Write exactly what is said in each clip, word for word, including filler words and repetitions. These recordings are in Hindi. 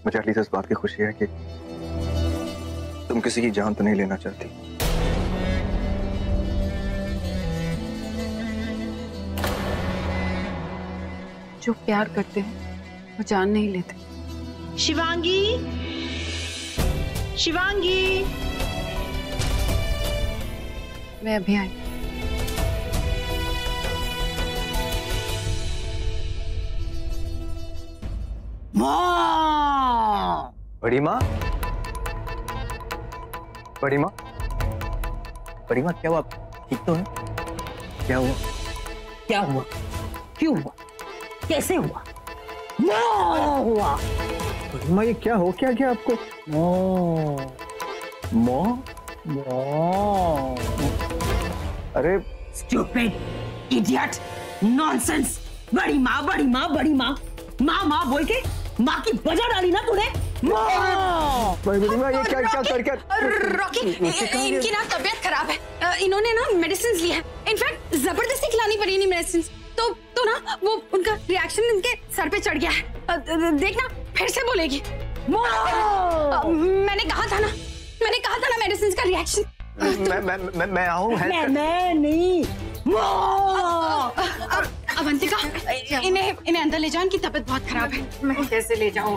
मुझे एटलीस्ट इस बात की खुशी है कि तुम किसी की जान तो नहीं लेना चाहती। जो प्यार करते हैं वो जान नहीं लेते। शिवांगी, शिवांगी, मैं अभी आई। माँ, बड़ी माँ, बड़ी माँ, बड़ी माँ, क्या हुआ? ठीक तो है? क्या हुआ? क्या हुआ? क्यों हुआ? कैसे हुआ? माँ हुआ। बड़ी माँ, ये क्या हो क्या गया आपको? माँ, माँ, माँ। अरे Stupid, idiot, nonsense। बड़ी माँ, बड़ी माँ, बड़ी माँ, माँ माँ बोल के माँ की बजा डाली ना तूने। माँ, बड़ी माँ, ये क्या क्या कर क्या? रॉकी, इनकी ना तबीयत खराब है। इन्होंने ना मेडिसिन ली है। इनफैक्ट जबरदस्ती खिलानी पड़ी नहीं मेडिसिन। तो तो ना वो उनका रिएक्शन इनके सर पे चढ़ गया है। देखना फिर से बोलेगी। माँ, मैंने कहा था ना, मैंने कहा था ना मेडिसिन का रिएक्शन। मैं मैं मैं मैं आऊँ हेल्प मैं कर... मैं नहीं। माँ, अवंतिका, इन्हें इन्हें अंदर ले जाओ, इनकी तबीयत बहुत खराब है। मैं कैसे ले जाऊं?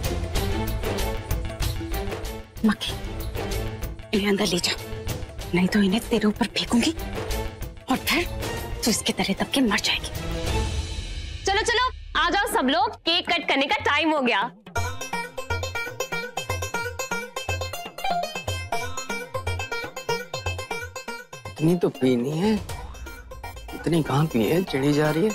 मक्खी, इन्हें अंदर ले जाओ, नहीं तो इन्हें तेरे ऊपर फेंकूंगी और फिर तो इसके तरह दब के मर जाएगी। चलो चलो आ जाओ सब लोग, केक कट करने का टाइम हो गया। इतनी तो पीनी है, इतनी कहाँ पी है, चढ़ी जा रही है।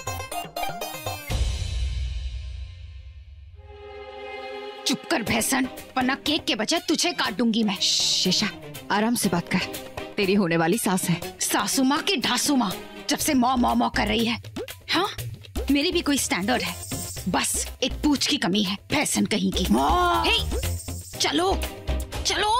चुप कर भैंसन, वरना केक के बजाय तुझे काट दूंगी मैं। शेषा, आराम से बात कर, तेरी होने वाली सास है। सासू माँ की ढासू माँ जब से मौ मौ मौ कर रही है। हाँ, मेरी भी कोई स्टैंडर्ड है, बस एक पूछ की कमी है भैंसन कहीं की। हे, चलो चलो।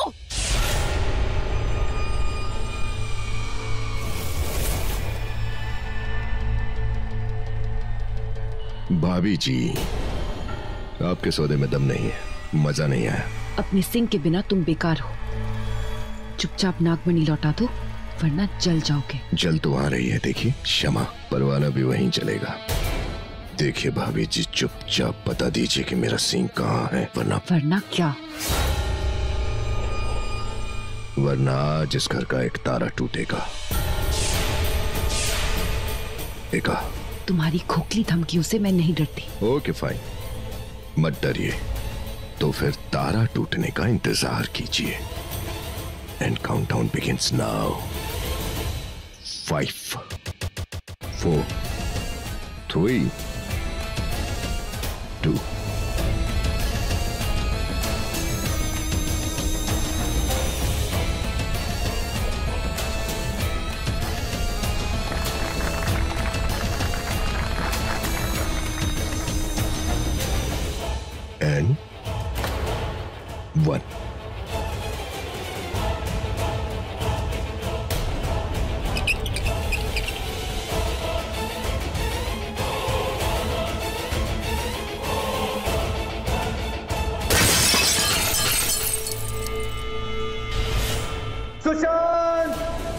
भाभी जी, आपके सौदे में दम नहीं है, मजा नहीं आया। अपने सिंह के बिना तुम बेकार हो, चुपचाप नागमणि लौटा दो वरना जल जाओगे। जल तो आ रही है, देखिए क्षमा, परवाना भी वहीं चलेगा। देखिए भाभी जी, चुपचाप बता दीजिए कि मेरा सिंह कहाँ है, वरना वरना क्या? वरना आज इस घर का एक तारा टूटेगा। देखा, तुम्हारी खोखली धमकियों से मैं नहीं डरती। ओके फाइन, मत डरिए, तो फिर तारा टूटने का इंतजार कीजिए। And countdown begins now. Five, four, three, two. And one. Sushant!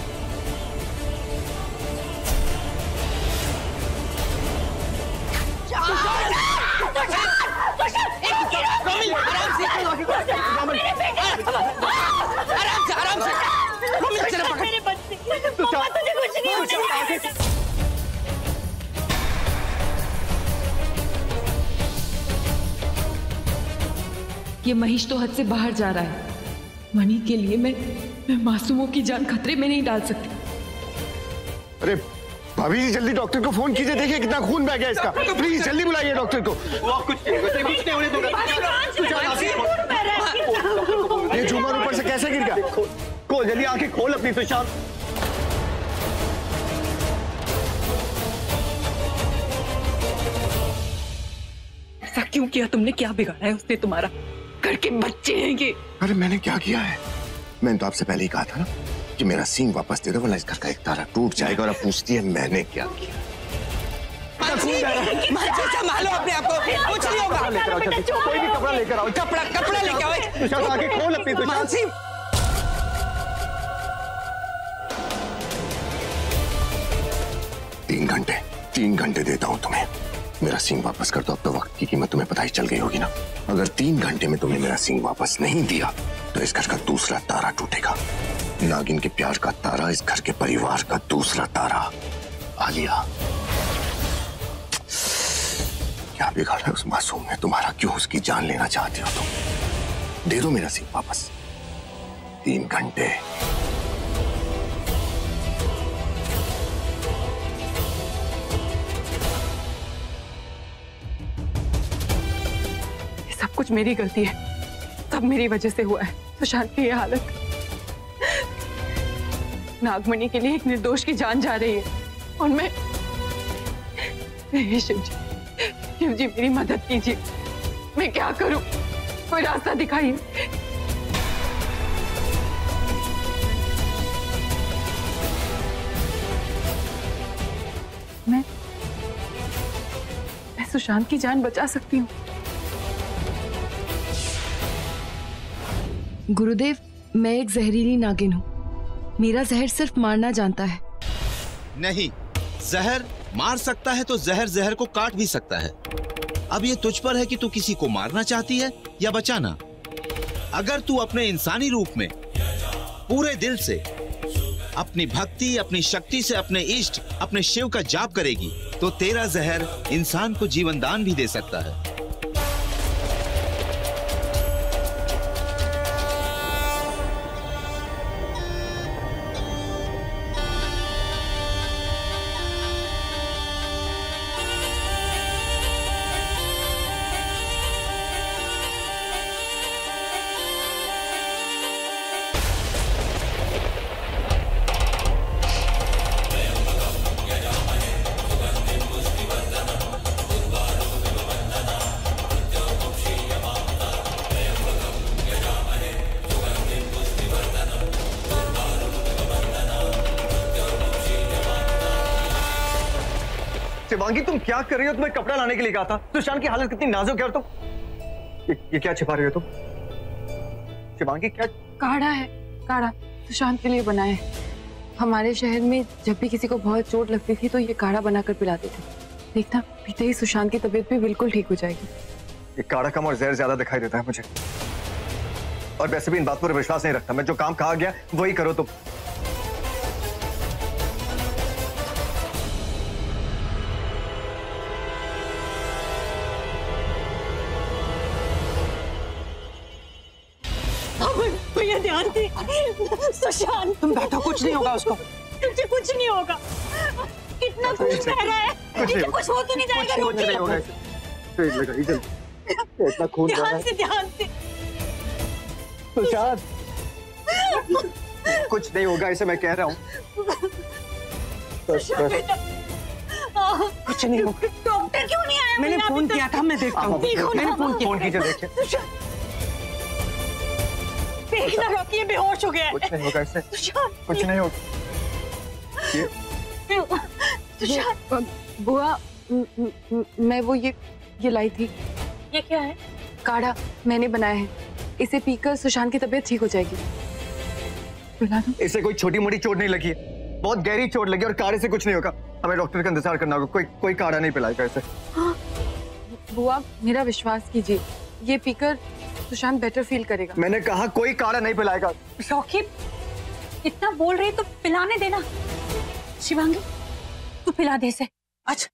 आराम से, आराम से। मेरे बच्चे, मम्मा तुझे कुछ नहीं होने। ये महेश तो हद से बाहर जा रहा है। मणि के लिए मैं मैं मासूमों की जान खतरे में नहीं डाल सकती। अरे भाभी जी, जल्दी डॉक्टर को फोन कीजिए, देखिए कितना खून बह गया इसका। प्लीज जल्दी बुलाइए डॉक्टर को। ये झूमर ऊपर से कैसे गिर गया? खोल जल्दी, आंखें खोल अपनी सुशांत। ऐसा क्यों किया तुमने? क्या बिगाड़ा है उसने तुम्हारा? घर के बच्चे हैं ये। अरे मैंने क्या किया है? मैंने तो आपसे पहले ही कहा था ना कि मेरा सींग वापस दे दो, वरना इस घर का एक तारा टूट जाएगा। और अब पूछती है मैंने क्या किया। मेरा खून बह रहा है। मानसी संभालो अपने आप को, कुछ नहीं होगा। लेकर आओ जल्दी, कोई भी कपड़ा लेकर आओ। कपड़ा कपड़ा लेके आओ। सुशांत आगे खोल अपनी सुशांत। मानसी तीन घंटे तीन घंटे देता हूं तुम्हें, मेरा सींग वापस कर दो। अब तो वक्त की कीमत तुम्हें पता ही चल गई होगी ना। अगर तीन घंटे में तुमने मेरा सींग वापस नहीं दिया तो इस घर का दूसरा तारा टूटेगा। नागिन के प्यार का तारा, इस घर के परिवार का दूसरा तारा। आलिया, क्या बिगाड़ा उस मासूम ने तुम्हारा? क्यों उसकी जान लेना चाहते हो तुम? दे दो मेरा सींग वापस। तीन घंटे। सब कुछ मेरी गलती है, सब मेरी वजह से हुआ है सुशांत की ये हालत। नागमणि के लिए एक निर्दोष की जान जा रही है और मैं, हे शिव जी, शिव जी मेरी मदद कीजिए। मैं क्या करूं? कोई रास्ता दिखाइए। मैं मैं सुशांत की जान बचा सकती हूँ। गुरुदेव, मैं एक जहरीली नागिन हूँ। मेरा जहर सिर्फ मारना जानता है। नहीं, जहर मार सकता है तो जहर जहर को काट भी सकता है। अब ये तुझ पर है कि तू किसी को मारना चाहती है या बचाना। अगर तू अपने इंसानी रूप में पूरे दिल से अपनी भक्ति, अपनी शक्ति से अपने इष्ट, अपने शिव का जाप करेगी तो तेरा जहर इंसान को जीवन दान भी दे सकता है। शिवांगी, तुम क्या कर रही हो? तुम्हें कपड़ा लाने के लिए कहा था। सुशांत की हालत कितनी नाजुक है और तुम ये, ये क्या छिपा रही हो तुम? शिवांगी, क्या? काढ़ा है, काढ़ा सुशांत के लिए बनाया है। हमारे शहर में जब भी किसी को बहुत चोट लगती थी तो ये काढ़ा बनाकर पिलाते थे। देखना, पीते ही सुशांत की तबीयत भी बिल्कुल ठीक हो जाएगी। ये काढ़ा कम और जहर ज्यादा दिखाई देता है मुझे, और वैसे भी इन बात पर विश्वास नहीं रखता मैं। जो काम कहा गया वही करो तुम। भैया ध्यान दे। सुशांत, तुम बैठो, कुछ नहीं होगा उसको। तुझे कुछ नहीं होगा। कितना खून बह रहा है। कुछ हो तो नहीं जाएगा? कुछ नहीं होगा। इतना खून बह रहा है। ध्यान से, ध्यान से। सुशांत, कुछ नहीं होगा, इसे मैं कह रहा हूँ। कुछ नहीं होगा। डॉक्टर क्यों नहीं आया? मैंने फोन किया था, मैं देखता हूँ। मैंने फोन किया। फोन कीजिए, देखिए। देखना रॉकी, ये बेहोश हो गया है। कुछ नहीं होगा इससे, कुछ नहीं होगा। बुआ, मैं वो ये ये लाई थी। ये क्या है? काढ़ा मैंने बनाया है। इसे पीकर सुशांत की तबीयत ठीक हो जाएगी। पिला दूं? इसे कोई छोटी मोटी चोट नहीं लगी है, बहुत गहरी चोट लगी और काढ़े से कुछ नहीं होगा। हमें डॉक्टर का इंतजार करना होगा। कोई कोई काढ़ा नहीं पिलाएगा इसे। हाँ, बुआ मेरा विश्वास कीजिए, ये पीकर सुशांत बेटर फील करेगा। मैंने कहा कोई काढ़ा नहीं पिलाएगा। रॉकी, इतना बोल रही तो पिलाने देना। शिवांगी, तू पिला दे इसे। अच्छा,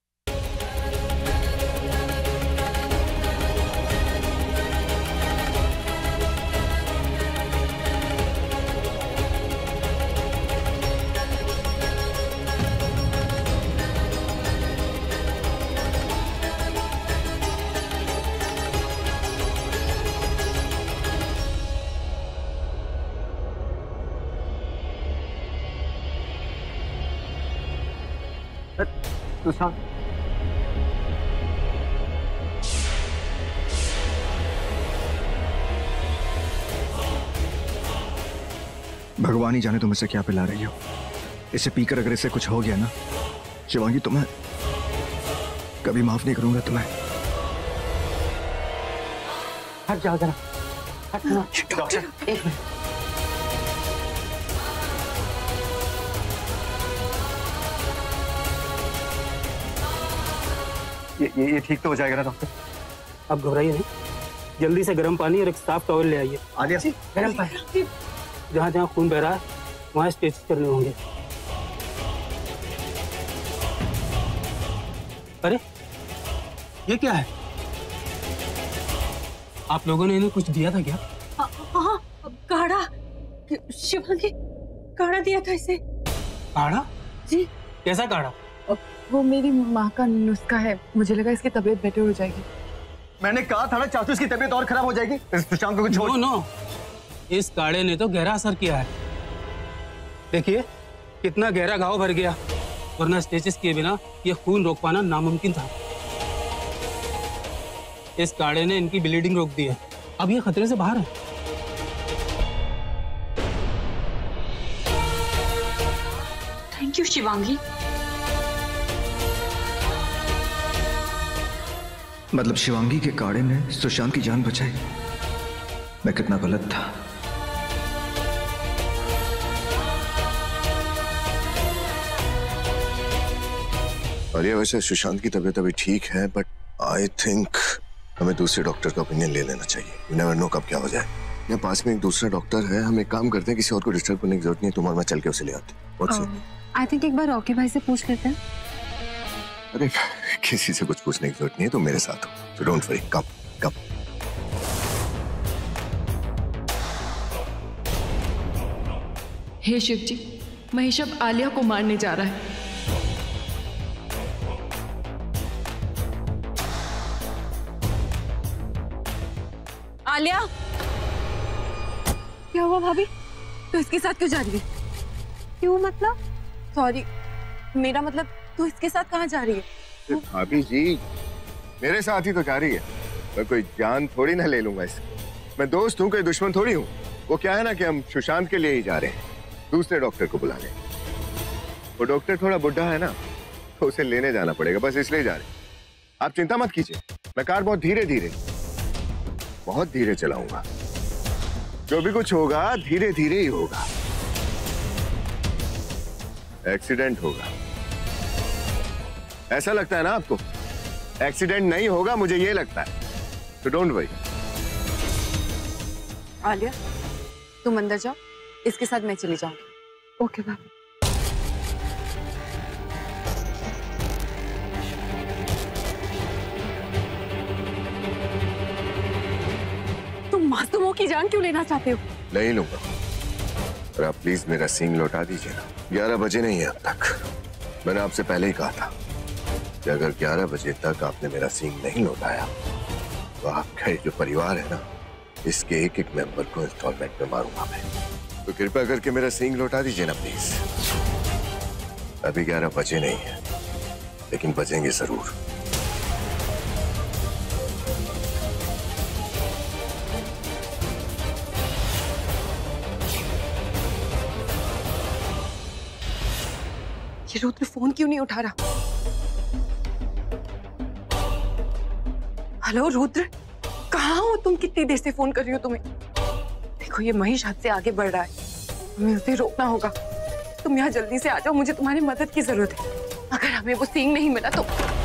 सुशांत, भगवान ही जाने तुम इसे क्या पिला रही हो। इसे पीकर अगर इसे कुछ हो गया ना शिवांगी, तुम्हें कभी माफ नहीं करूंगा तुम्हें। हट जाओ जरा, हट जाओ। डॉक्टर, एक मिनट। ये, ये ये ठीक तो हो जाएगा ना डॉक्टर? अब घबराइए नहीं, जल्दी से गर्म पानी और एक साफ टॉवल ले आइए। आलिया, गर्म पानी, जहाँ जहाँ खून बह रहा है वहाँ स्टिच करने होंगे। अरे ये क्या है? आप लोगों ने इन्हें कुछ दिया था क्या? हाँ, काढ़ा, शिवांगी काढ़ा दिया था इसे। काढ़ा? जी। कैसा काढ़ा? वो मेरी माँ का नुस्खा है, मुझे लगा इसकी तबीयत बेटर हो जाएगी। मैंने कहा था ना चाचू इसकी तबीयत और खराब हो जाएगी। सुशांत को छोड़। नो नो, इस काढ़े ने तो गहरा असर किया है। देखिए कितना गहरा घाव भर गया, वरना स्टिचेस किए बिना ये खून रोक पाना नामुमकिन था। इस काढ़े ने इनकी ब्लीडिंग रोक दी है, अब ये खतरे से बाहर है। Thank you Shivangi. मतलब शिवांगी के काढ़े ने सुशांत की जान बचाई। मैं कितना गलत था। और ये वैसे सुशांत की तबीयत अभी ठीक है, बट आई थिंक हमें दूसरे डॉक्टर का ओपिनियन ले लेना चाहिए। यू नेवर नो कब क्या हो जाए। यहाँ पास में एक दूसरा डॉक्टर है, हम एक काम करते हैं, किसी और को डिस्टर्ब करने की जरूरत नहीं है। तुम और मैं चल के उसे ले आते हैं। आई थिंक एक बार रॉकी भाई से पूछ लेते हैं। अरे किसी से कुछ पूछने की जरूरत नहीं है, तुम मेरे साथ हो, so don't worry, कम कम। हे शिव जी, महेश अब आलिया को मारने जा रहा है। आलिया, क्या हुआ भाभी? तो इसके साथ क्यों जा रही है? क्यों मतलब? सॉरी, मेरा मतलब तू इसके साथ कहाँ जा रही है? भाभी जी मेरे साथ ही तो जा रही है। मैं कोई जान थोड़ी ना ले लूंगा इससे। मैं दोस्त हूँ, कोई दुश्मन थोड़ी हूँ। वो क्या है ना कि हम सुशांत के लिए ही जा रहे हैं, दूसरे डॉक्टर को बुला लें। वो डॉक्टर थोड़ा बुढ़ा है ना, तो उसे लेने जाना पड़ेगा, बस इसलिए जा रहे हैं। आप चिंता मत कीजिए, मैं कार बहुत धीरे धीरे बहुत धीरे चलाऊंगा। जो भी कुछ होगा धीरे धीरे ही होगा। एक्सीडेंट होगा ऐसा लगता है ना आपको? एक्सीडेंट नहीं होगा, मुझे ये लगता है। तो डोंट वरी। आलिया, तुम अंदर जाओ, इसके साथ मैं चली जाऊंगी। ओके बाबा। तुम मासूमों की जान क्यों लेना चाहते हो? नहीं लूंगा, और आप प्लीज मेरा सींग लौटा दीजिए ना। ग्यारह बजे नहीं है अब तक। मैंने आपसे पहले ही कहा था कि अगर ग्यारह बजे तक आपने मेरा सींग नहीं लौटाया तो आपका जो परिवार है ना, इसके एक एक मेंबर को इंस्टॉलमेंट में मारूंगा मैं। तो कृपया करके मेरा सींग लौटा दीजिए ना प्लीज। अभी ग्यारह बजे नहीं है, लेकिन बजेंगे जरूर। ये रुद्र फोन क्यों नहीं उठा रहा? हेलो रुद्र, कहाँ हो तुम? कितनी देर से फोन कर रही हो तुम्हें? देखो ये महेश हद से आगे बढ़ रहा है, हमें उसे रोकना होगा। तुम यहाँ जल्दी से आ जाओ, मुझे तुम्हारी मदद की जरूरत है। अगर हमें वो सींग नहीं मिला तो